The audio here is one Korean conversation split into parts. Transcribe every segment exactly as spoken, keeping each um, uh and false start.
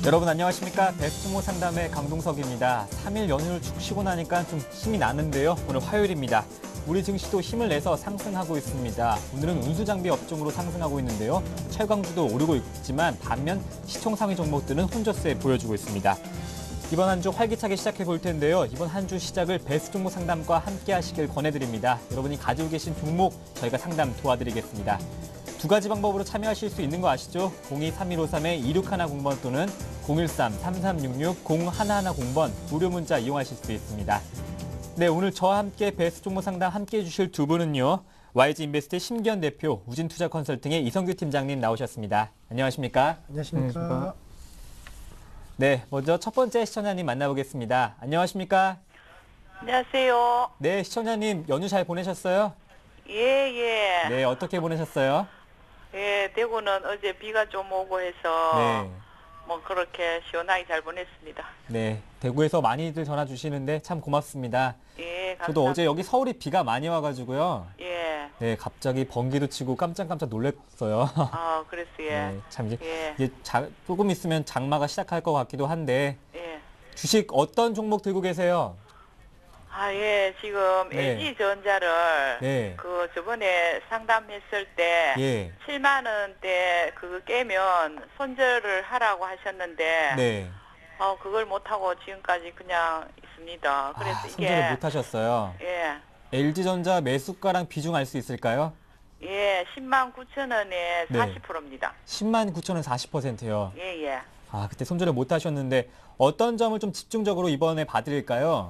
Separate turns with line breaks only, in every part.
여러분 안녕하십니까? 베스트모 상담의 강동석입니다. 삼 일 연휴를 쭉 쉬고 나니까 좀 힘이 나는데요. 오늘 화요일입니다. 우리 증시도 힘을 내서 상승하고 있습니다. 오늘은 운수장비 업종으로 상승하고 있는데요. 철강주도 오르고 있지만 반면 시총상위 종목들은 혼조세 보여주고 있습니다. 이번 한 주 활기차게 시작해 볼 텐데요. 이번 한 주 시작을 베스트 종목 상담과 함께 하시길 권해드립니다. 여러분이 가지고 계신 종목 저희가 상담 도와드리겠습니다. 두 가지 방법으로 참여하실 수 있는 거 아시죠? 공이 삼일오삼 이육일공 번 또는 공일삼 삼삼육육 공일일공 번 무료 문자 이용하실 수 있습니다. 네, 오늘 저와 함께 베스트 종목 상담 함께 해주실 두 분은요. 와이지인베스트 심기현 대표, 우진투자컨설팅의 이성규 팀장님 나오셨습니다. 안녕하십니까?
안녕하십니까?
네, 먼저 첫 번째 시청자님 만나보겠습니다. 안녕하십니까?
안녕하세요.
네, 시청자님 연휴 잘 보내셨어요?
예, 예.
네, 어떻게 보내셨어요?
예, 대구는 어제 비가 좀 오고 해서
네.
뭐 그렇게 시원하게 잘 보냈습니다.
네, 대구에서 많이들 전화 주시는데 참 고맙습니다.
예, 감사합니다.
저도 어제 여기 서울이 비가 많이 와가지고요.
예.
네, 갑자기 번개도 치고 깜짝깜짝 놀랐어요.
아, 그랬어요. 예.
네, 참 이제,
예.
이제 자, 조금 있으면 장마가 시작할 것 같기도 한데
예.
주식 어떤 종목 들고 계세요?
아, 예. 지금
네.
엘지전자를
네.
그 저번에 상담했을 때
예.
칠만 원대 그거 깨면 손절을 하라고 하셨는데
네.
어, 그걸 못하고 지금까지 그냥 있습니다. 그래서
아,
이게
손절을 못 하셨어요.
예.
엘지전자 매수가랑 비중 알 수 있을까요?
예, 십만 구천 원에
네.
사십 퍼센트입니다.
십만 구천 원 사십 퍼센트요.
예, 예.
아, 그때 손절을 못 하셨는데 어떤 점을 좀 집중적으로 이번에 봐드릴까요?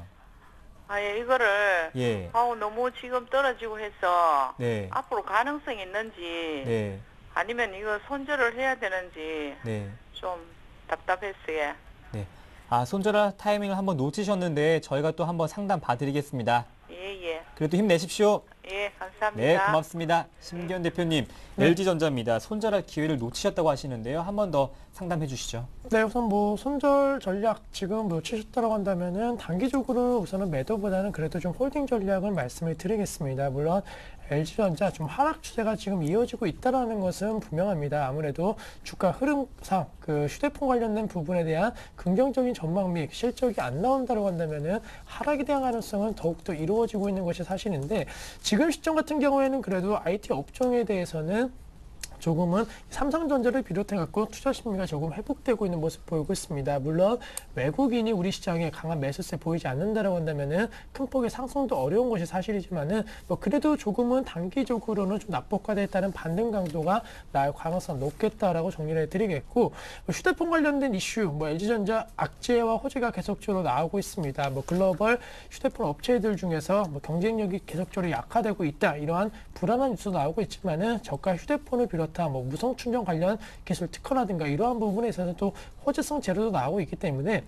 아, 예, 이거를,
예.
아우, 너무 지금 떨어지고 해서,
네.
앞으로 가능성이 있는지,
네.
아니면 이거 손절을 해야 되는지,
네.
좀 답답했어요.
네. 아, 손절할 타이밍을 한번 놓치셨는데 저희가 또 한번 상담 봐드리겠습니다.
예, 예.
그래도 힘내십시오.
예, 감사합니다.
네, 고맙습니다. 심기현 대표님,
네.
엘지전자입니다. 손절할 기회를 놓치셨다고 하시는데요. 한 번 더 상담해 주시죠.
네, 우선 뭐 손절 전략 지금 놓치셨다고 한다면은 단기적으로 우선은 매도보다는 그래도 좀 홀딩 전략을 말씀을 드리겠습니다. 물론 엘지전자 좀 하락 추세가 지금 이어지고 있다는 것은 분명합니다. 아무래도 주가 흐름상 그 휴대폰 관련된 부분에 대한 긍정적인 전망 및 실적이 안 나온다고 한다면은 하락에 대한 가능성은 더욱더 이루어지고 있는 것이 사실인데 지금 시점 같은 경우에는 그래도 아이티 업종에 대해서는 조금은 삼성전자를 비롯해갖고 투자 심리가 조금 회복되고 있는 모습 보이고 있습니다. 물론 외국인이 우리 시장에 강한 매수세 보이지 않는다라고 한다면은 큰 폭의 상승도 어려운 것이 사실이지만은 뭐 그래도 조금은 단기적으로는 좀 낙폭과대에 따른 반등 강도가 나을 가능성 높겠다라고 정리를 해드리겠고 뭐 휴대폰 관련된 이슈, 뭐 엘지전자 악재와 호재가 계속적으로 나오고 있습니다. 뭐 글로벌 휴대폰 업체들 중에서 뭐 경쟁력이 계속적으로 약화되고 있다 이러한 불안한 뉴스도 나오고 있지만은 저가 휴대폰을 비롯 뭐 무선 충전 관련 기술 특허라든가 이러한 부분에 있어서 또 호재성 재료도 나오고 있기 때문에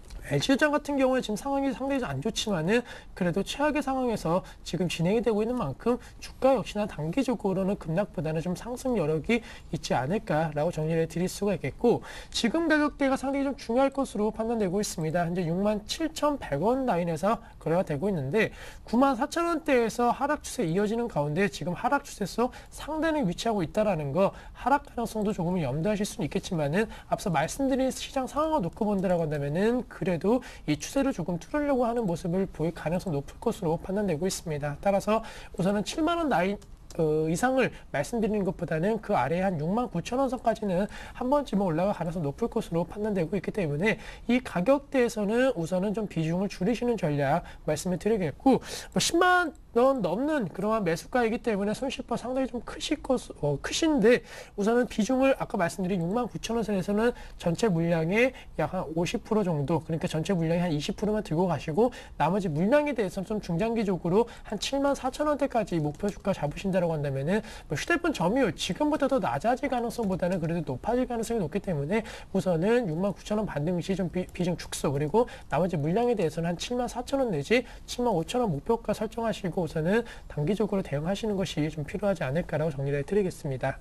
엘지전자 같은 경우에 지금 상황이 상당히 안 좋지만은 그래도 최악의 상황에서 지금 진행이 되고 있는 만큼 주가 역시나 단기적으로는 급락보다는 좀 상승 여력이 있지 않을까라고 정리를 드릴 수가 있겠고 지금 가격대가 상당히 좀 중요할 것으로 판단되고 있습니다. 현재 육만 칠천백 원 라인에서 거래가 되고 있는데 구만 사천 원대에서 하락 추세 이어지는 가운데 지금 하락 추세에서 상단에 위치하고 있다라는 거 하락 가능성도 조금 염두하실 수는 있겠지만은 앞서 말씀드린 시장 상황을 놓고 본다라고 한다면은 그래도 이 추세를 조금 뚫으려고 하는 모습을 보일 가능성 높을 것으로 판단되고 있습니다. 따라서 우선은 칠만 원 라인 어, 이상을 말씀드리는 것보다는 그 아래에 한 육만 구천 원 선까지는 한 번쯤은 올라갈 가능성 높을 것으로 판단되고 있기 때문에 이 가격대에서는 우선은 좀 비중을 줄이시는 전략 말씀을 드리겠고 뭐 십만 원 넘는 그러한 매수가이기 때문에 손실파 상당히 좀 크실 것, 어, 크신데 우선은 비중을 아까 말씀드린 육만 구천 원 선에서는 전체 물량의 약 한 오십 퍼센트 정도 그러니까 전체 물량의 한 이십 퍼센트만 들고 가시고 나머지 물량에 대해서는 좀 중장기적으로 한 칠만 사천 원대까지 목표 주가 잡으신다고 한다면은 뭐 휴대폰 점유율 지금보다 더 낮아질 가능성보다는 그래도 높아질 가능성이 높기 때문에 우선은 육만 구천 원 반등 시 좀 비중 축소 그리고 나머지 물량에 대해서는 한 칠만 사천 원 내지 칠만 오천 원 목표가 설정하시고 우선은 단기적으로 대응하시는 것이 좀 필요하지 않을까라고 정리를 해드리겠습니다.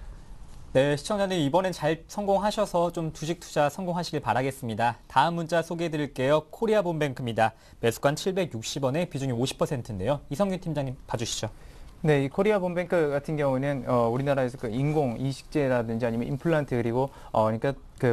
네, 시청자님 이번엔 잘 성공하셔서 좀 주식 투자 성공하시길 바라겠습니다. 다음 문자 소개해드릴게요. 코리아본뱅크입니다. 매수가 칠백육십 원에 비중이 오십 퍼센트인데요. 이성균 팀장님 봐주시죠.
네, 이 코리아본뱅크 같은 경우는 어, 우리나라에서 그 인공 이식제라든지 아니면 임플란트 그리고 어, 그러니까 그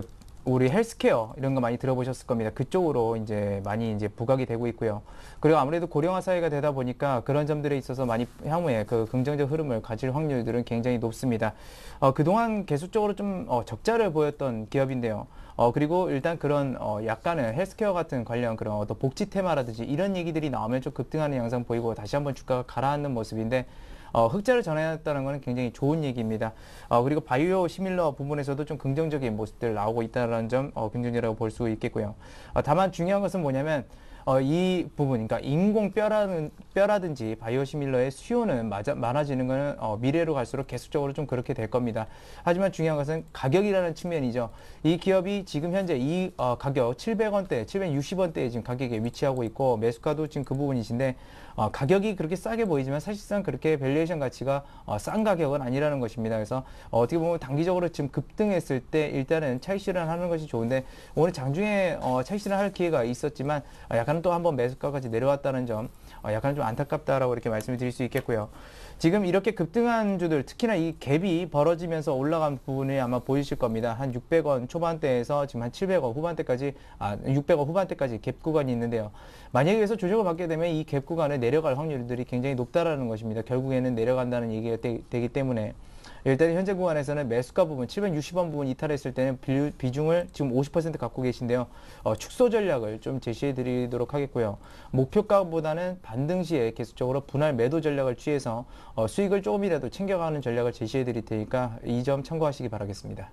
우리 헬스케어 이런 거 많이 들어보셨을 겁니다. 그쪽으로 이제 많이 이제 부각이 되고 있고요. 그리고 아무래도 고령화 사회가 되다 보니까 그런 점들에 있어서 많이 향후에 그 긍정적 흐름을 가질 확률들은 굉장히 높습니다. 어, 그동안 계속적으로 좀 어, 적자를 보였던 기업인데요. 어, 그리고 일단 그런 어, 약간은 헬스케어 같은 관련 그런 어떤 복지 테마라든지 이런 얘기들이 나오면 좀 급등하는 양상 보이고 다시 한번 주가가 가라앉는 모습인데 어, 흑자를 전해놨다는 것은 굉장히 좋은 얘기입니다. 어, 그리고 바이오 시밀러 부분에서도 좀 긍정적인 모습들 나오고 있다는 점 어, 긍정적이라고 볼 수 있겠고요. 어, 다만 중요한 것은 뭐냐면 어, 이 부분, 그러니까 인공 뼈라는, 뼈라든지 바이오시밀러의 수요는 맞아, 많아지는 것은 어, 미래로 갈수록 계속적으로 좀 그렇게 될 겁니다. 하지만 중요한 것은 가격이라는 측면이죠. 이 기업이 지금 현재 이 어, 가격 칠백 원대, 칠백육십 원대에 지금 가격에 위치하고 있고 매수가도 지금 그 부분이신데 어, 가격이 그렇게 싸게 보이지만 사실상 그렇게 밸류에이션 가치가 어, 싼 가격은 아니라는 것입니다. 그래서 어, 어떻게 보면 단기적으로 지금 급등했을 때 일단은 차익 실현하는 것이 좋은데 오늘 장중에 어, 차익 실현할 기회가 있었지만 어, 약간 또 한번 매수가까지 내려왔다는 점 어, 약간 좀 안타깝다라고 이렇게 말씀을 드릴 수 있겠고요. 지금 이렇게 급등한 주들 특히나 이 갭이 벌어지면서 올라간 부분이 아마 보이실 겁니다. 한 육백 원 초반대에서 지금 한 칠백 원 후반대까지 아 육백 원 후반대까지 갭 구간이 있는데요. 만약에 여기서 조정을 받게 되면 이 갭 구간에 내려갈 확률들이 굉장히 높다라는 것입니다. 결국에는 내려간다는 얘기가 되, 되기 때문에 일단 현재 구간에서는 매수가 부분 칠백육십 원 부분 이탈했을 때는 비, 비중을 지금 오십 퍼센트 갖고 계신데요. 어, 축소 전략을 좀 제시해 드리도록 하겠고요. 목표가보다는 반등 시에 계속적으로 분할 매도 전략을 취해서 어, 수익을 조금이라도 챙겨가는 전략을 제시해 드릴 테니까 이 점 참고하시기 바라겠습니다.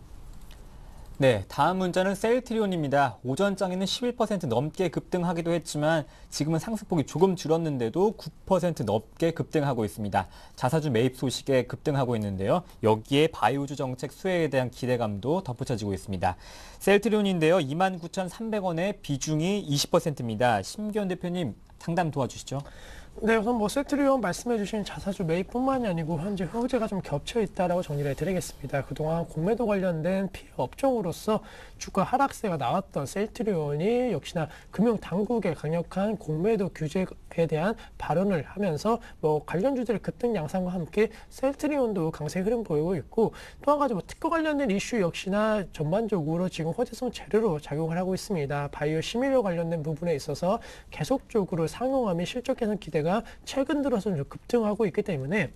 네, 다음 문자는 셀트리온입니다. 오전장에는 십일 퍼센트 넘게 급등하기도 했지만 지금은 상승폭이 조금 줄었는데도 구 퍼센트 넘게 급등하고 있습니다. 자사주 매입 소식에 급등하고 있는데요. 여기에 바이오주 정책 수혜에 대한 기대감도 덧붙여지고 있습니다. 셀트리온인데요. 이만 구천삼백 원의 비중이 이십 퍼센트입니다. 심기현 대표님 상담 도와주시죠.
네, 우선 뭐 셀트리온 말씀해주신 자사주 매입뿐만이 아니고 현재 호재가 좀 겹쳐 있다라고 정리를 해드리겠습니다. 그동안 공매도 관련된 피해 업종으로서 주가 하락세가 나왔던 셀트리온이 역시나 금융 당국의 강력한 공매도 규제에 대한 발언을 하면서 뭐 관련주들의 급등 양상과 함께 셀트리온도 강세 흐름 보이고 있고 또 한 가지 뭐 특허 관련된 이슈 역시나 전반적으로 지금 호재성 재료로 작용을 하고 있습니다. 바이오 시밀러 관련된 부분에 있어서 계속적으로 상용화 및 실적 개선 기대가 최근 들어서 좀 급등하고 있기 때문에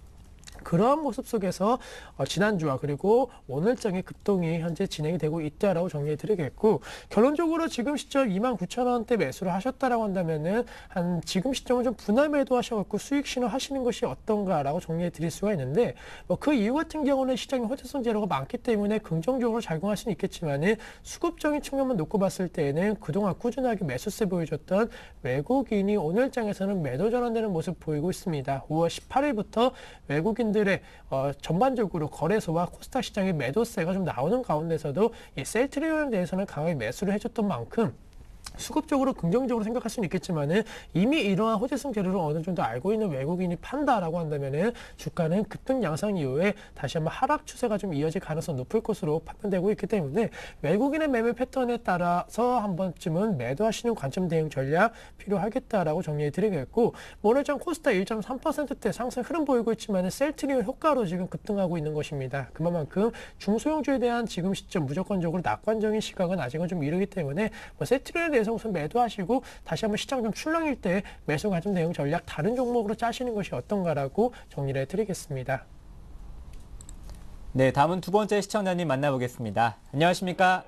그러한 모습 속에서 어, 지난주와 그리고 오늘장의 급등이 현재 진행이 되고 있다라고 정리해 드리겠고 결론적으로 지금 시점 이만 구천 원대 매수를 하셨다라고 한다면은 한 지금 시점은 좀 분할 매도 하셔갖고 수익 신호 하시는 것이 어떤가라고 정리해 드릴 수가 있는데 뭐 그 이유 같은 경우는 시장에 호재성 재료가 많기 때문에 긍정적으로 작용할 수는 있겠지만은 수급적인 측면만 놓고 봤을 때에는 그동안 꾸준하게 매수세 보여줬던 외국인이 오늘장에서는 매도 전환되는 모습 보이고 있습니다. 오월 십팔일부터 외국인 들의 어, 전반적으로 거래소와 코스닥 시장의 매도세가 좀 나오는 가운데서도 이 셀트리온에 대해서는 강하게 매수를 해줬던 만큼 수급적으로 긍정적으로 생각할 수는 있겠지만은 이미 이러한 호재성 재료를 어느 정도 알고 있는 외국인이 판다라고 한다면은 주가는 급등 양상 이후에 다시 한번 하락 추세가 좀 이어질 가능성 높을 것으로 판단되고 있기 때문에 외국인의 매매 패턴에 따라서 한 번쯤은 매도하시는 관점 대응 전략 필요하겠다라고 정리해 드리겠고 오늘장 코스닥 일 점 삼 퍼센트대 상승 흐름 보이고 있지만은 셀트리온 효과로 지금 급등하고 있는 것입니다. 그만큼 중소형주에 대한 지금 시점 무조건적으로 낙관적인 시각은 아직은 좀 이르기 때문에 뭐 셀트리온에 대해서 우선 매도하시고 다시 한번 시장 좀 출렁일 때 매수 관점 대응 전략 다른 종목으로 짜시는 것이 어떤가라고 정리를 해드리겠습니다.
네, 다음은 두 번째 시청자님 만나보겠습니다. 안녕하십니까?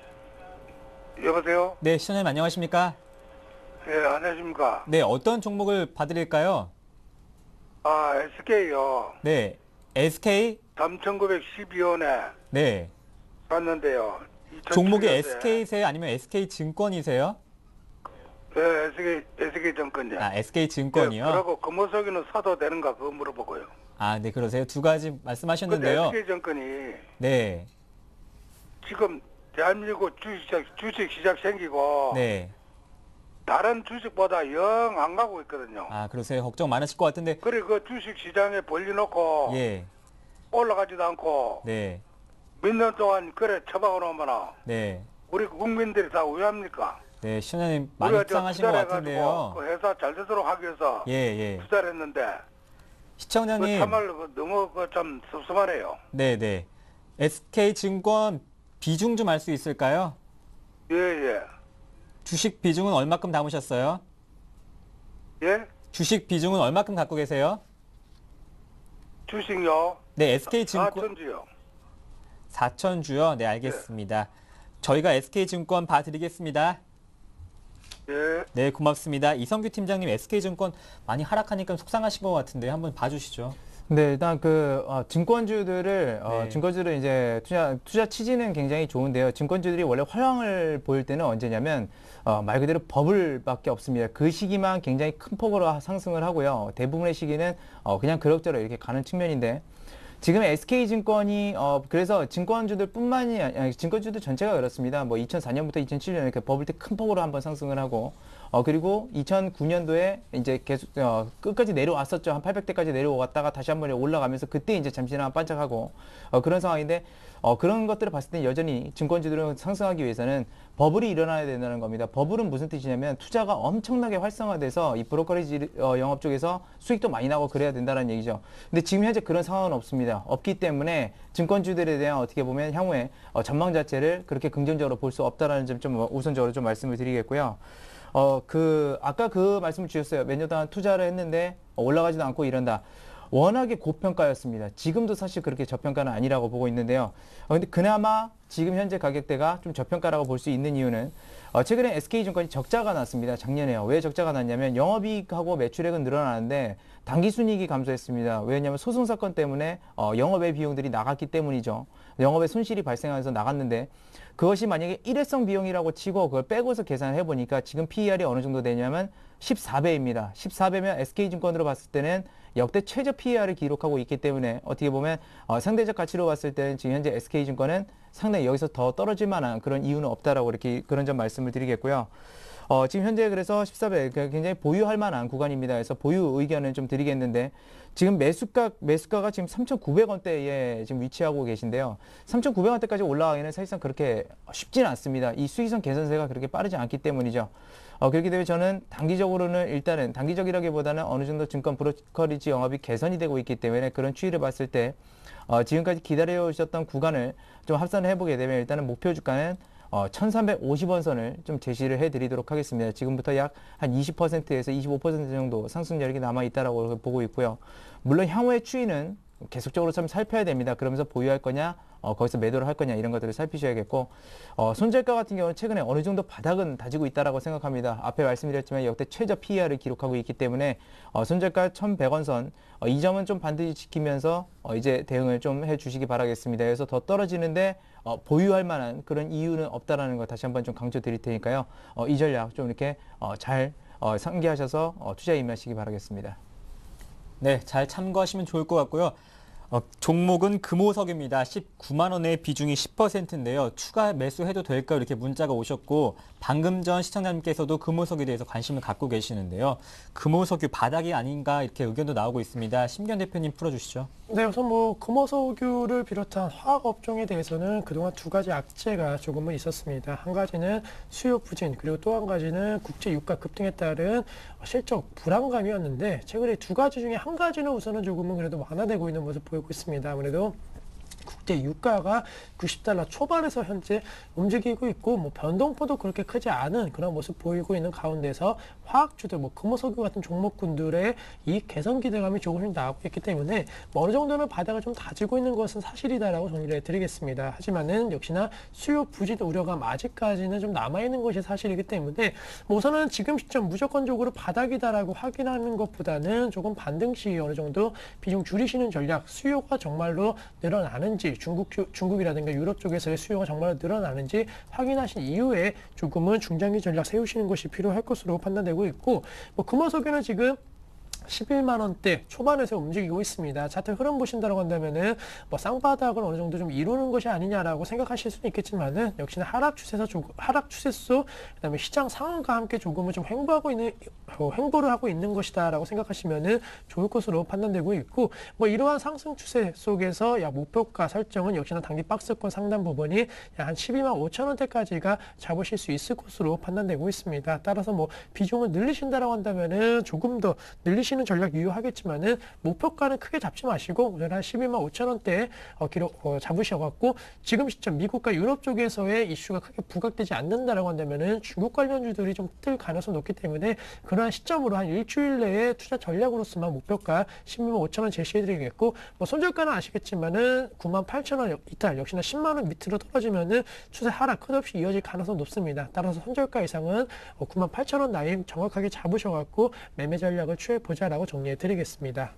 여보세요?
네, 시청자님 안녕하십니까?
예, 안녕하십니까?
네, 어떤 종목을 봐드릴까요?
아, 에스케이요.
네, 에스케이?
삼천구백십이 원에
네.
샀는데요.
종목이
이천칠 년도에.
에스케이세요? 아니면 에스케이증권이세요?
예, 에스케이, 에스케이 증권이요.
아, 에스케이증권이요?
예, 그리고 금호석이는 사도 되는가 그거 물어보고요.
아, 네, 그러세요. 두 가지
근데
말씀하셨는데요.
에스케이 증권이
네,
지금 대한민국 주식, 주식 시장 생기고
네.
다른 주식보다 영 안 가고 있거든요.
아, 그러세요. 걱정 많으실 것 같은데.
그래 그 주식 시장에 벌려놓고
예,
올라가지도 않고
네,
몇 년 동안 그래 처박아 놓으면
네.
우리 국민들이 다 우회합니까?
네, 시청자님 많이
우리가 저
속상하신 것
투자를
같은데요.
해가지고 그 회사 잘 되도록 하기 위해서
예, 예.
투자를 했는데 그
시청자님.
참말로 그 너무 그 참 섭섭하네요.
네, 네. 에스케이증권 비중 좀 알 수 있을까요?
예, 예.
주식 비중은 얼마큼 담으셨어요?
예?
주식 비중은 얼마큼 갖고 계세요?
주식요?
네, 에스케이증권
사천주요.
사천 주요. 네, 알겠습니다. 저희가 에스케이증권 봐드리겠습니다.
예.
네, 고맙습니다. 이성규 팀장님, 에스케이증권 많이 하락하니까 속상하신 것 같은데 한번 봐주시죠.
네, 일단 그 어, 증권주들을 어,
네.
증권주들 이제 투자 투자 취지는 굉장히 좋은데요. 증권주들이 원래 화랑을 보일 때는 언제냐면 어, 말 그대로 버블밖에 없습니다. 그 시기만 굉장히 큰 폭으로 상승을 하고요. 대부분의 시기는 어, 그냥 그럭저럭 이렇게 가는 측면인데. 지금 에스케이증권이 어 그래서 증권주들뿐만이 아니 증권주들 전체가 그렇습니다. 뭐 이천사 년부터 이천칠 년 이렇게 버블 때 큰 폭으로 한번 상승을 하고 어 그리고 이천구 년도에 이제 계속 어 끝까지 내려왔었죠. 한 팔백 대까지 내려왔다가 다시 한번 올라가면서 그때 이제 잠시나마 반짝하고 어 그런 상황인데 어 그런 것들을 봤을 때 여전히 증권주들은 상승하기 위해서는 버블이 일어나야 된다는 겁니다. 버블은 무슨 뜻이냐면 투자가 엄청나게 활성화돼서 이 브로커리지 어, 영업 쪽에서 수익도 많이 나고 그래야 된다는 얘기죠. 근데 지금 현재 그런 상황은 없습니다. 없기 때문에 증권주들에 대한 어떻게 보면 향후에 어, 전망 자체를 그렇게 긍정적으로 볼 수 없다라는 점 좀 우선적으로 좀 말씀을 드리겠고요. 어, 그 아까 그 말씀을 주셨어요. 몇 년 동안 투자를 했는데 올라가지도 않고 이런다. 워낙에 고평가였습니다. 지금도 사실 그렇게 저평가는 아니라고 보고 있는데요. 어, 근데 그나마 지금 현재 가격대가 좀 저평가라고 볼 수 있는 이유는 어, 최근에 에스케이증권이 적자가 났습니다. 작년에요. 왜 적자가 났냐면 영업이익하고 매출액은 늘어나는데 당기순이익이 감소했습니다. 왜냐하면 소송사건 때문에 어, 영업의 비용들이 나갔기 때문이죠. 영업의 손실이 발생해서 나갔는데 그것이 만약에 일회성 비용이라고 치고 그걸 빼고서 계산을 해보니까 지금 피이알이 어느 정도 되냐면 십사 배입니다. 십사 배면 에스케이증권으로 봤을 때는 역대 최저 피이알을 기록하고 있기 때문에 어떻게 보면 어, 상대적 가치로 봤을 때는 지금 현재 에스케이증권은 상당히 여기서 더 떨어질 만한 그런 이유는 없다라고 이렇게 그런 점 말씀을 드리겠고요. 어, 지금 현재 그래서 십사 배 굉장히 보유할 만한 구간입니다. 그래서 보유 의견을 좀 드리겠는데 지금 매수가 매수가가 지금 삼천구백 원대에 지금 위치하고 계신데요. 삼천구백 원대까지 올라가기는 사실상 그렇게 쉽지는 않습니다. 이 수익성 개선세가 그렇게 빠르지 않기 때문이죠. 어, 그렇기 때문에 저는 단기적으로는 일단은 단기적이라기보다는 어느 정도 증권 브로커리지 영업이 개선이 되고 있기 때문에 그런 추이를 봤을 때 어, 지금까지 기다려 오셨던 구간을 좀 합산을 해보게 되면 일단은 목표 주가는 어, 천삼백오십 원 선을 좀 제시를 해드리도록 하겠습니다. 지금부터 약 한 이십 퍼센트에서 이십오 퍼센트 정도 상승 여력이 남아 있다라고 보고 있고요. 물론 향후의 추이는 계속적으로 좀 살펴야 됩니다. 그러면서 보유할 거냐, 어, 거기서 매도를 할 거냐 이런 것들을 살피셔야겠고 어, 손절가 같은 경우는 최근에 어느 정도 바닥은 다지고 있다라고 생각합니다. 앞에 말씀드렸지만 역대 최저 피이알을 기록하고 있기 때문에 어, 손절가 천백 원 선 어, 이 점은 좀 반드시 지키면서 어, 이제 대응을 좀 해주시기 바라겠습니다. 그래서 더 떨어지는데 어, 보유할 만한 그런 이유는 없다라는 거 다시 한번 좀 강조드릴 테니까요. 어, 이 전략 좀 이렇게 어, 잘 어, 상기하셔서 어, 투자에 임하시기 바라겠습니다.
네, 잘 참고하시면 좋을 것 같고요. 어, 종목은 금호석입니다. 십구만 원의 비중이 십 퍼센트인데요. 추가 매수해도 될까 이렇게 문자가 오셨고 방금 전 시청자님께서도 금호석에 대해서 관심을 갖고 계시는데요. 금호석유 바닥이 아닌가 이렇게 의견도 나오고 있습니다. 심견 대표님 풀어주시죠.
네, 우선 뭐 금호석유를 비롯한 화학 업종에 대해서는 그동안 두 가지 악재가 조금은 있었습니다. 한 가지는 수요 부진, 그리고 또 한 가지는 국제 유가 급등에 따른 실적 불안감이었는데 최근에 두 가지 중에 한 가지는 우선은 조금은 그래도 완화되고 있는 모습 보이고 있습니다. 아무래도 국제 유가가 구십 달러 초반에서 현재 움직이고 있고 뭐 변동폭도 그렇게 크지 않은 그런 모습 보이고 있는 가운데서 화학주들 뭐 금호석유 같은 종목군들의 이익 개선 기대감이 조금씩 나오고 있기 때문에 뭐 어느 정도는 바닥을 좀 다지고 있는 것은 사실이다라고 정리를 해드리겠습니다. 하지만은 역시나 수요 부진 우려감 아직까지는 좀 남아있는 것이 사실이기 때문에 뭐 우선은 지금 시점 무조건적으로 바닥이다라고 확인하는 것보다는 조금 반등 시 어느 정도 비중 줄이시는 전략, 수요가 정말로 늘어나는 중국, 중국이라든가 유럽 쪽에서의 수요가 정말 늘어나는지 확인하신 이후에 조금은 중장기 전략 세우시는 것이 필요할 것으로 판단되고 있고 뭐 금호석유는 지금 십일만 원대 초반에서 움직이고 있습니다. 차트 흐름 보신다고 한다면은 뭐 쌍바닥을 어느 정도 좀 이루는 것이 아니냐라고 생각하실 수는 있겠지만은 역시나 하락 추세에서 조금 하락 추세수 그다음에 시장 상황과 함께 조금은 좀 횡보하고 있는 어, 횡보를 하고 있는 것이다라고 생각하시면은 좋을 것으로 판단되고 있고 뭐 이러한 상승 추세 속에서 약 목표가 설정은 역시나 단기 박스권 상단 부분이 약 한 십이만 오천 원대까지가 잡으실 수 있을 것으로 판단되고 있습니다. 따라서 뭐 비중을 늘리신다라고 한다면은 조금 더 늘리시는 빠지는 전략 유효하겠지만은 목표가는 크게 잡지 마시고 오늘 한 십이만 오천 원대에 어, 기록 어, 잡으셔갖고 지금 시점 미국과 유럽 쪽에서의 이슈가 크게 부각되지 않는다라고 한다면은 중국 관련주들이 좀 뜰 가능성이 높기 때문에 그러한 시점으로 한 일주일 내에 투자 전략으로서만 목표가 십이만 오천 원 제시해드리겠고 뭐 손절가는 아시겠지만은 구만 팔천 원 이탈 역시나 십만 원 밑으로 떨어지면은 추세 하락 끝없이 이어질 가능성이 높습니다. 따라서 손절가 이상은 구만 팔천 원 라인 정확하게 잡으셔갖고 매매 전략을 취해보자라고 정리해드리겠습니다.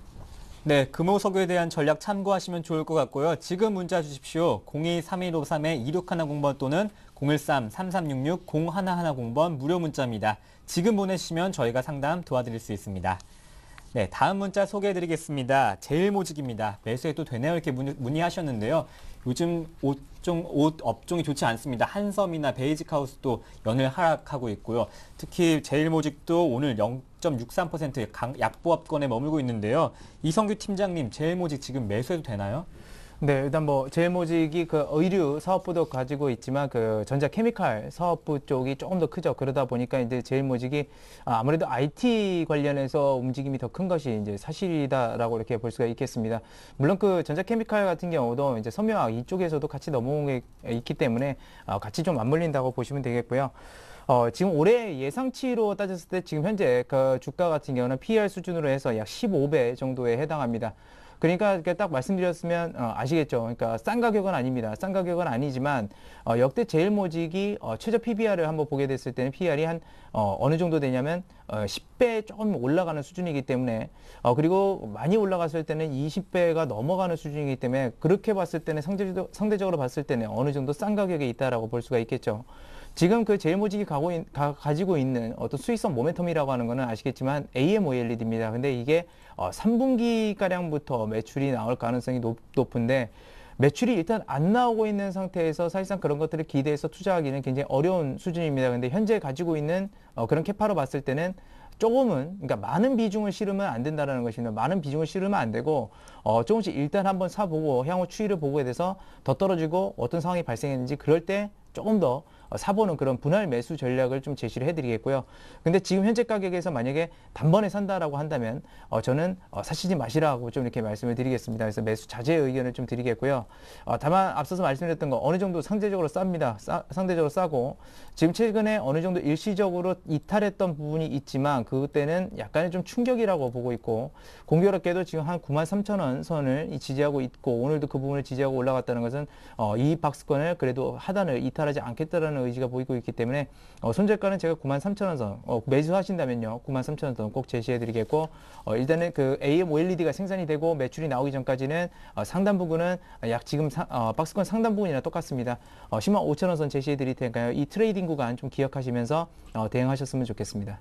네, 금호석유에 대한 전략 참고하시면 좋을 것 같고요. 지금 문자 주십시오. 공이 삼일오삼 이육일공 번 또는 공일삼 삼삼육육 공일일공 번 무료 문자입니다. 지금 보내주시면 저희가 상담 도와드릴 수 있습니다. 네, 다음 문자 소개해드리겠습니다. 제일모직입니다. 매수해도 되나요? 이렇게 문의, 문의하셨는데요. 요즘 옷종, 옷 업종이 좋지 않습니다. 한섬이나 베이직하우스도 연일 하락하고 있고요. 특히 제일모직도 오늘 영 점 육삼 퍼센트 약보합권에 머물고 있는데요. 이성규 팀장님, 제일모직 지금 매수해도 되나요?
네, 일단 뭐 제일모직이 그 의류 사업부도 가지고 있지만 그 전자 케미칼 사업부 쪽이 조금 더 크죠. 그러다 보니까 이제 제일모직이 아무래도 아이티 관련해서 움직임이 더 큰 것이 이제 사실이다라고 이렇게 볼 수가 있겠습니다. 물론 그 전자 케미칼 같은 경우도 이제 섬유화학 이쪽에서도 같이 넘어오게 있기 때문에 같이 좀 맞물린다고 보시면 되겠고요. 어, 지금 올해 예상치로 따졌을 때 지금 현재 그 주가 같은 경우는 피이알 수준으로 해서 약 십오 배 정도에 해당합니다. 그러니까 딱 말씀드렸으면 어, 아시겠죠. 그러니까 싼 가격은 아닙니다. 싼 가격은 아니지만 어, 역대 제일모직이 어, 최저 피비알을 한번 보게 됐을 때는 피이알이 한 어, 어느 정도 되냐면 어, 십 배 조금 올라가는 수준이기 때문에 어, 그리고 많이 올라갔을 때는 이십 배가 넘어가는 수준이기 때문에 그렇게 봤을 때는 상대적으로, 상대적으로 봤을 때는 어느 정도 싼 가격에 있다라고 볼 수가 있겠죠. 지금 그 제일모직이 가고 있, 가, 가지고 있는 어떤 수익성 모멘텀이라고 하는 거는 아시겠지만 에이엠오엘이디입니다. 근데 이게 어, 삼 분기가량부터 매출이 나올 가능성이 높, 높은데 매출이 일단 안 나오고 있는 상태에서 사실상 그런 것들을 기대해서 투자하기는 굉장히 어려운 수준입니다. 근데 현재 가지고 있는 어, 그런 캐파로 봤을 때는 조금은, 그러니까 많은 비중을 실으면 안 된다는 것입니다. 많은 비중을 실으면 안 되고, 어, 조금씩 일단 한번 사보고, 향후 추이를 보고 돼서 더 떨어지고 어떤 상황이 발생했는지 그럴 때 조금 더 사보는 그런 분할 매수 전략을 좀 제시를 해드리겠고요. 근데 지금 현재 가격에서 만약에 단번에 산다라고 한다면 어, 저는 어, 사시지 마시라고 좀 이렇게 말씀을 드리겠습니다. 그래서 매수 자제의 의견을 좀 드리겠고요. 어, 다만 앞서서 말씀드렸던 거 어느 정도 상대적으로 쌉니다. 싸, 상대적으로 싸고 지금 최근에 어느 정도 일시적으로 이탈했던 부분이 있지만 그때는 약간의 좀 충격이라고 보고 있고 공교롭게도 지금 한 구만 삼천 원 선을 지지하고 있고 오늘도 그 부분을 지지하고 올라갔다는 것은 어, 이 박스권을 그래도 하단을 이탈하지 않겠다라는 의지가 보이고 있기 때문에 어, 손절가는 제가 구만 삼천 원 선 어, 매수하신다면요 구만 삼천 원 선 꼭 제시해드리겠고 어, 일단은 그 에이엠오엘이디가 생산이 되고 매출이 나오기 전까지는 어, 상단 부분은 약 지금 사, 어, 박스권 상단 부분이랑 똑같습니다. 어, 십만 오천 원 선 제시해드릴 테니까요. 이 트레이딩 구간 좀 기억하시면서 어, 대응하셨으면 좋겠습니다.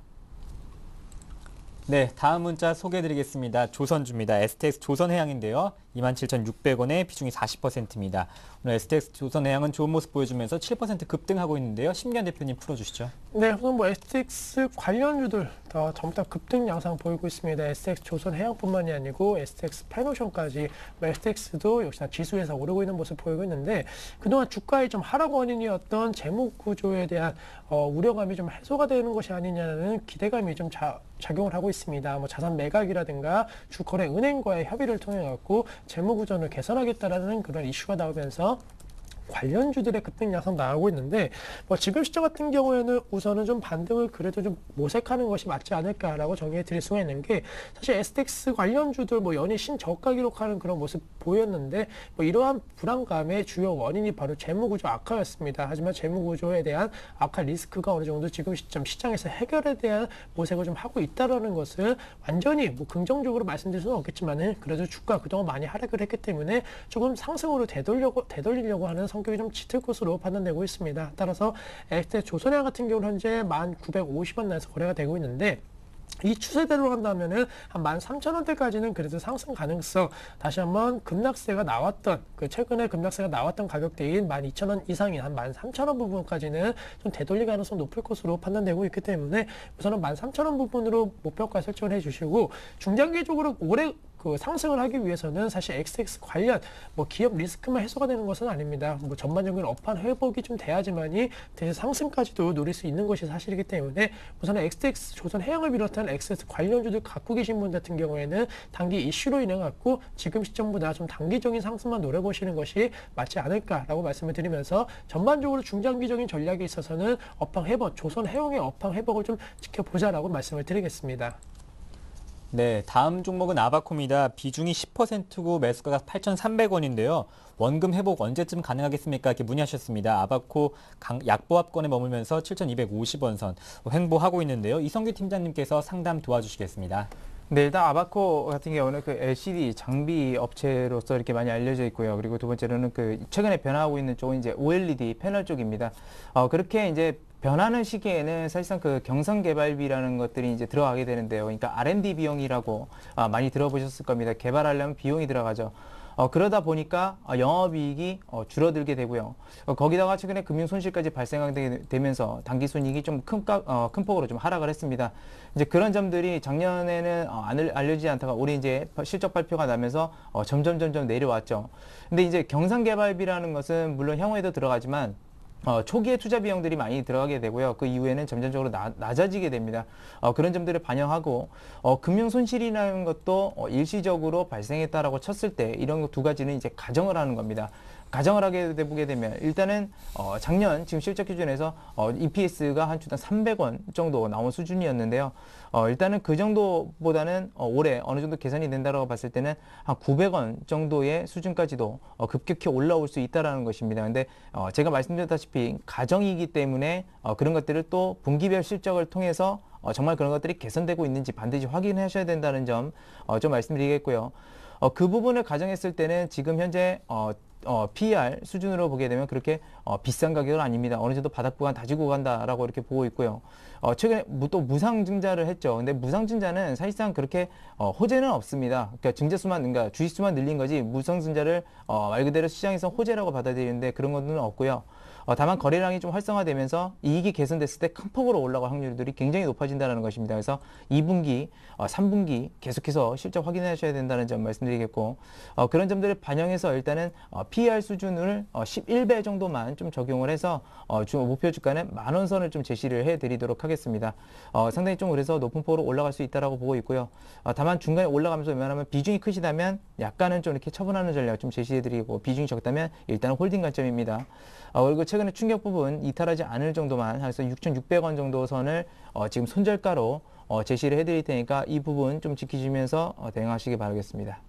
네, 다음 문자 소개해드리겠습니다. 조선주입니다. 에스티엑스 조선해양인데요. 이만 칠천육백 원에 비중이 사십 퍼센트입니다. 오늘 에스티엑스 조선해양은 좋은 모습 보여주면서 칠 퍼센트 급등하고 있는데요. 심기한 대표님 풀어주시죠.
네, 우선 뭐 에스티엑스 관련주들 더 전부 다 급등 양상 보이고 있습니다. 에스티엑스 조선해양뿐만이 아니고 에스티엑스 페노션까지 뭐 에스티엑스도 역시나 지수에서 오르고 있는 모습 보이고 있는데 그동안 주가의 좀 하락 원인이었던 재무 구조에 대한 어, 우려감이 좀 해소가 되는 것이 아니냐는 기대감이 좀 자, 작용을 하고 있습니다. 뭐 자산 매각이라든가 주거래 은행과의 협의를 통해 갖고 재무 구조를 개선하겠다라는 그런 이슈가 나오면서 관련주들의 급등 양상 나오고 있는데 뭐 지금 시점 같은 경우에는 우선은 좀 반등을 그래도 좀 모색하는 것이 맞지 않을까라고 정리해 드릴 수가 있는 게 사실 에스티엑스 관련주들 뭐 연일 신저가 기록하는 그런 모습 보였는데 뭐 이러한 불안감의 주요 원인이 바로 재무구조 악화였습니다. 하지만 재무구조에 대한 악화 리스크가 어느 정도 지금 시점 시장에서 해결에 대한 모색을 좀 하고 있다라는 것을 완전히 뭐 긍정적으로 말씀드릴 수는 없겠지만은 그래도 주가 그동안 많이 하락을 했기 때문에 조금 상승으로 되돌려고 되돌리려고 하는 성격이 좀 짙을 것으로 판단되고 있습니다. 따라서 에스티엑스 조선해양 같은 경우는 현재 만 구백오십 원 내에서 거래가 되고 있는데 이 추세대로 간다면은 한 만 삼천 원대까지는 그래도 상승 가능성 다시 한번 급락세가 나왔던 그 최근에 급락세가 나왔던 가격대인 만 이천 원 이상인 한 만 삼천 원 부분까지는 좀 되돌릴 가능성 높을 것으로 판단되고 있기 때문에 우선은 만 삼천 원 부분으로 목표가 설정을 해주시고 중장기적으로 올해 그 상승을 하기 위해서는 사실 엑스엑스 관련 뭐 기업 리스크만 해소가 되는 것은 아닙니다. 뭐 전반적인 업황 회복이 좀 돼야지만이 대신 상승까지도 노릴 수 있는 것이 사실이기 때문에 우선 엑스엑스 조선해양을 비롯한 엑스엑스 관련주들 갖고 계신 분 같은 경우에는 단기 이슈로 인해 갖고 지금 시점보다 좀 단기적인 상승만 노려보시는 것이 맞지 않을까라고 말씀을 드리면서 전반적으로 중장기적인 전략에 있어서는 업황 회복, 조선해양의 업황 회복을 좀 지켜보자라고 말씀을 드리겠습니다.
네, 다음 종목은 아바코입니다. 비중이 십 퍼센트고 매수가가 팔천삼백 원인데요. 원금 회복 언제쯤 가능하겠습니까? 이렇게 문의하셨습니다. 아바코 강, 약보합권에 머물면서 칠천이백오십 원 선 횡보하고 있는데요. 이성규 팀장님께서 상담 도와주시겠습니다.
네, 일단 아바코 같은 경우는 그 엘시디 장비 업체로서 이렇게 많이 알려져 있고요. 그리고 두 번째로는 그 최근에 변화하고 있는 쪽은 이제 오엘이디 패널 쪽입니다. 어, 그렇게 이제 변하는 시기에는 사실상 그 경선 개발비라는 것들이 이제 들어가게 되는데요. 그러니까 알앤디 비용이라고 아, 많이 들어보셨을 겁니다. 개발하려면 비용이 들어가죠. 어, 그러다 보니까 어, 영업이익이 어, 줄어들게 되고요. 어, 거기다가 최근에 금융 손실까지 발생하게 되면서 단기 순이익이 좀 큰 어, 큰 폭으로 좀 하락을 했습니다. 이제 그런 점들이 작년에는 어, 안 알려지지 않다가 올해 이제 실적 발표가 나면서 어, 점점 점점 내려왔죠. 근데 이제 경상 개발비라는 것은 물론 향후에도 들어가지만 어, 초기에 투자 비용들이 많이 들어가게 되고요. 그 이후에는 점점적으로 나, 낮아지게 됩니다. 어, 그런 점들을 반영하고 어, 금융 손실이라는 것도 어, 일시적으로 발생했다라고 쳤을 때 이런 두 가지는 이제 가정을 하는 겁니다. 가정을 하게 보게 되면 일단은 어, 작년 지금 실적 기준에서 어, 이피에스가 한 주당 삼백 원 정도 나온 수준이었는데요. 어, 일단은 그 정도보다는 어, 올해 어느 정도 개선이 된다고 봤을 때는 한 구백 원 정도의 수준까지도 어, 급격히 올라올 수 있다라는 것입니다. 근데 어, 제가 말씀드렸다시피 가정이기 때문에 어, 그런 것들을 또 분기별 실적을 통해서 어, 정말 그런 것들이 개선되고 있는지 반드시 확인하셔야 된다는 점 어, 좀 말씀드리겠고요. 어, 그 부분을 가정했을 때는 지금 현재 어, 어, 피이알 수준으로 보게 되면 그렇게 어, 비싼 가격은 아닙니다. 어느 정도 바닥 구간 다지고 간다라고 이렇게 보고 있고요. 어, 최근에 또 무상증자를 했죠. 근데 무상증자는 사실상 그렇게 어, 호재는 없습니다. 그러니까 증자수만, 그러니까 주식수만 늘린 거지 무상증자를 어, 말 그대로 시장에서 호재라고 받아들이는데 그런 것은 없고요. 어, 다만 거래량이 좀 활성화되면서 이익이 개선됐을 때 큰 폭으로 올라갈 확률들이 굉장히 높아진다는 것입니다. 그래서 이 분기, 어, 삼 분기 계속해서 실적 확인하셔야 된다는 점 말씀드리겠고 어, 그런 점들을 반영해서 일단은 어, 피이알 수준을 어, 십일 배 정도만 좀 적용을 해서 어, 주, 목표 주가는 만 원 선을 좀 제시를 해드리도록 하겠습니다. 어, 상당히 좀 그래서 높은 폭으로 올라갈 수 있다라고 보고 있고요. 어, 다만 중간에 올라가면서 웬만하면 비중이 크시다면 약간은 좀 이렇게 처분하는 전략 좀 제시해드리고 비중이 적다면 일단은 홀딩 관점입니다. 어, 그리고 최근에 충격 부분 이탈하지 않을 정도만 해서 육천육백 원 정도 선을 어, 지금 손절가로 어, 제시를 해드릴 테니까 이 부분 좀 지키시면서 어, 대응하시기 바라겠습니다.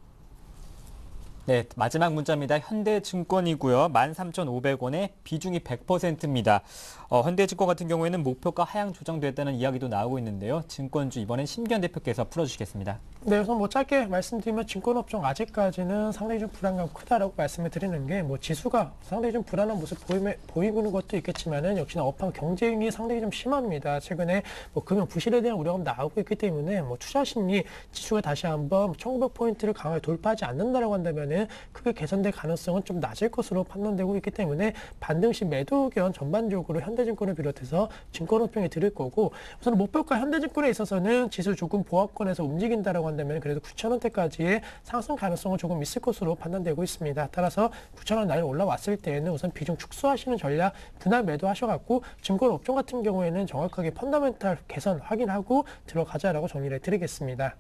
네, 마지막 문자입니다. 현대증권이고요. 만 삼천오백 원에 비중이 백 퍼센트입니다. 어, 현대증권 같은 경우에는 목표가 하향 조정됐다는 이야기도 나오고 있는데요. 증권주 이번엔 심기현 대표께서 풀어주시겠습니다.
네, 우선 뭐 짧게 말씀드리면 증권업종 아직까지는 상당히 좀 불안감 크다라고 말씀을 드리는 게 뭐 지수가 상당히 좀 불안한 모습 보이면, 보이는 것도 있겠지만은 역시나 업황 경쟁이 상당히 좀 심합니다. 최근에 뭐 금융 부실에 대한 우려가 나오고 있기 때문에 뭐 투자 심리 지수가 다시 한번 천구백 포인트를 강하게 돌파하지 않는다라고 한다면은 크게 개선될 가능성은 좀 낮을 것으로 판단되고 있기 때문에 반등시 매도 의견 전반적으로 현대증권을 비롯해서 증권업종에 드릴 거고 우선 목표가 현대증권에 있어서는 지수 조금 보합권에서 움직인다라고 한다면 그래도 구천 원대까지의 상승 가능성은 조금 있을 것으로 판단되고 있습니다. 따라서 구천 원 라인 올라왔을 때에는 우선 비중 축소하시는 전략 분할 매도하셔갖고 증권업종 같은 경우에는 정확하게 펀더멘탈 개선 확인하고 들어가자라고 정리를 해드리겠습니다.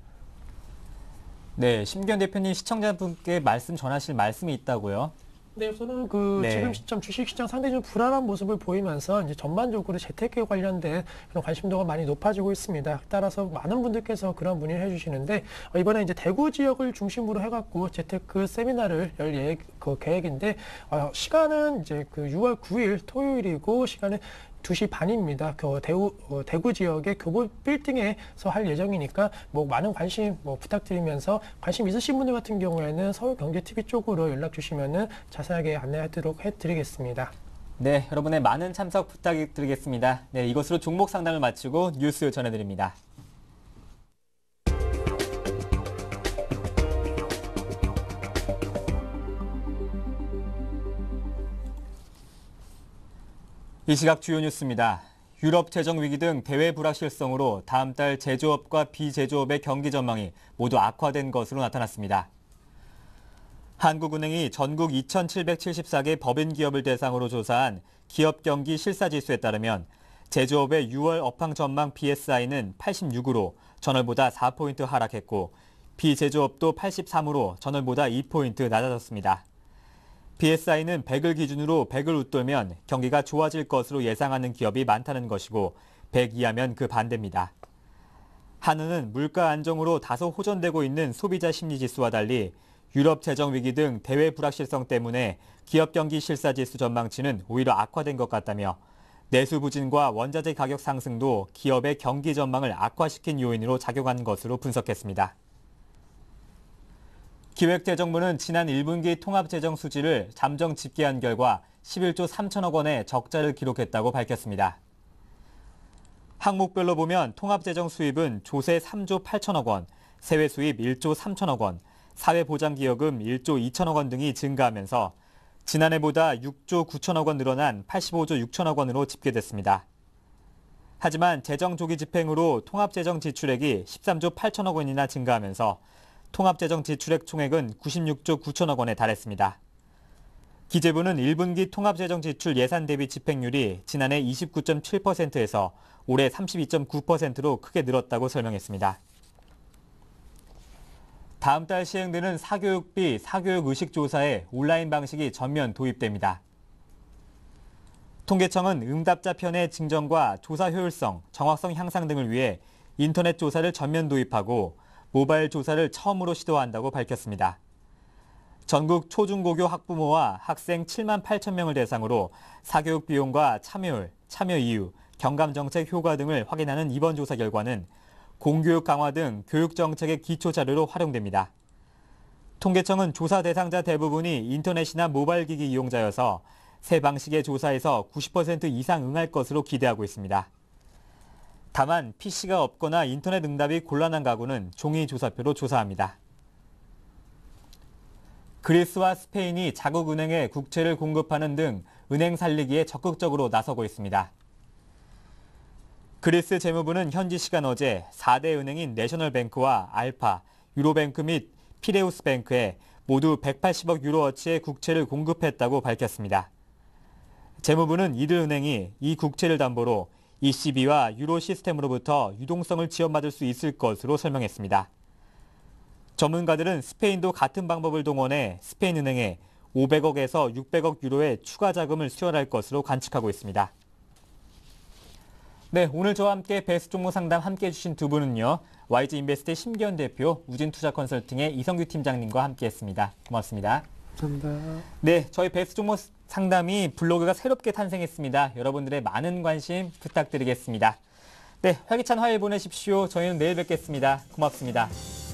네, 심기현 대표님 시청자분께 말씀 전하실 말씀이 있다고요.
네, 우선은 그
네.
지금 시점 주식시장 상당히 좀 불안한 모습을 보이면서 이제 전반적으로 재테크에 관련된 그런 관심도가 많이 높아지고 있습니다. 따라서 많은 분들께서 그런 문의를 해주시는데 어, 이번에 이제 대구 지역을 중심으로 해갖고 재테크 세미나를 열 예획, 그 계획인데 어, 시간은 이제 그 유월 구일 토요일이고 시간은 두 시 반입니다. 그 대구, 어, 대구 지역의 교보 빌딩에서 할 예정이니까 뭐 많은 관심 뭐 부탁드리면서 관심 있으신 분들 같은 경우에는 서울경제티비 쪽으로 연락 주시면은 자세하게 안내하도록 해드리겠습니다.
네, 여러분의 많은 참석 부탁드리겠습니다. 네, 이것으로 종목 상담을 마치고 뉴스 전해드립니다. 이 시각 주요 뉴스입니다. 유럽 재정 위기 등 대외 불확실성으로 다음 달 제조업과 비제조업의 경기 전망이 모두 악화된 것으로 나타났습니다. 한국은행이 전국 이천칠백칠십사 개 법인 기업을 대상으로 조사한 기업 경기 실사지수에 따르면 제조업의 유월 업황 전망 비에스아이는 팔십육으로 전월보다 사 포인트 하락했고 비제조업도 팔십삼으로 전월보다 이 포인트 낮아졌습니다. 비에스아이는 백을 기준으로 백을 웃돌면 경기가 좋아질 것으로 예상하는 기업이 많다는 것이고 백 이하면 그 반대입니다. 한은은 물가 안정으로 다소 호전되고 있는 소비자 심리지수와 달리 유럽 재정 위기 등 대외 불확실성 때문에 기업 경기 실사지수 전망치는 오히려 악화된 것 같다며 내수 부진과 원자재 가격 상승도 기업의 경기 전망을 악화시킨 요인으로 작용한 것으로 분석했습니다. 기획재정부는 지난 일 분기 통합재정 수지를 잠정 집계한 결과 십일조 삼천억 원의 적자를 기록했다고 밝혔습니다. 항목별로 보면 통합재정 수입은 조세 삼조 팔천억 원, 세외 수입 일조 삼천억 원, 사회보장기여금 일조 이천억 원 등이 증가하면서 지난해보다 육조 구천억 원 늘어난 팔십오조 육천억 원으로 집계됐습니다. 하지만 재정조기 집행으로 통합재정 지출액이 십삼조 팔천억 원이나 증가하면서 통합재정 지출액 총액은 구십육조 구천억 원에 달했습니다. 기재부는 일 분기 통합재정 지출 예산 대비 집행률이 지난해 이십구 점 칠 퍼센트에서 올해 삼십이 점 구 퍼센트로 크게 늘었다고 설명했습니다. 다음 달 시행되는 사교육비, 사교육의식 조사에 온라인 방식이 전면 도입됩니다. 통계청은 응답자 편의 증정과 조사 효율성, 정확성 향상 등을 위해 인터넷 조사를 전면 도입하고 모바일 조사를 처음으로 시도한다고 밝혔습니다. 전국 초중고교 학부모와 학생 칠만 팔천 명을 대상으로 사교육 비용과 참여율, 참여 이유, 경감정책 효과 등을 확인하는 이번 조사 결과는 공교육 강화 등 교육정책의 기초자료로 활용됩니다. 통계청은 조사 대상자 대부분이 인터넷이나 모바일 기기 이용자여서 새 방식의 조사에서 구십 퍼센트 이상 응할 것으로 기대하고 있습니다. 다만 피씨가 없거나 인터넷 응답이 곤란한 가구는 종이 조사표로 조사합니다. 그리스와 스페인이 자국 은행에 국채를 공급하는 등 은행 살리기에 적극적으로 나서고 있습니다. 그리스 재무부는 현지 시간 어제 사 대 은행인 내셔널뱅크와 알파, 유로뱅크 및 피레우스뱅크에 모두 백팔십억 유로어치의 국채를 공급했다고 밝혔습니다. 재무부는 이들 은행이 이 국채를 담보로 이씨비와 유로 시스템으로부터 유동성을 지원받을 수 있을 것으로 설명했습니다. 전문가들은 스페인도 같은 방법을 동원해 스페인 은행에 오백억에서 육백억 유로의 추가 자금을 수혈할 것으로 관측하고 있습니다. 네, 오늘 저와 함께 베스트 종목 상담 함께해 주신 두 분은요. 와이지 인베스트의 심기현 대표, 우진투자 컨설팅의 이성규 팀장님과 함께했습니다. 고맙습니다.
감사합니다.
네, 저희 베스트 종목 상담이 블로그가 새롭게 탄생했습니다. 여러분들의 많은 관심 부탁드리겠습니다. 네, 활기찬 화요일 보내십시오. 저희는 내일 뵙겠습니다. 고맙습니다.